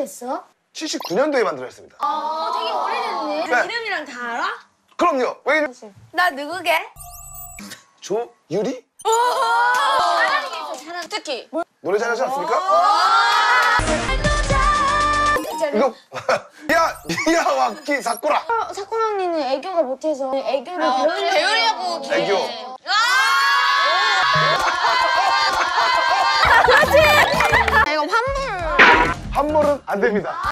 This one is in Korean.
됐어? 79년도에 만들어졌습니다. 되게 오래됐네. 네. 이름이랑 다 알아? 그럼요. 왜 나 누구게? 조유리? 잘하는 게 있어, 잘하는. 특히. 노래 잘하지 않습니까? 이거 미야와키 사쿠라. 사쿠라 언니는 애교가 못해서 애교를 배우려고. 애교. 이거 환불. 환불은 안 됩니다.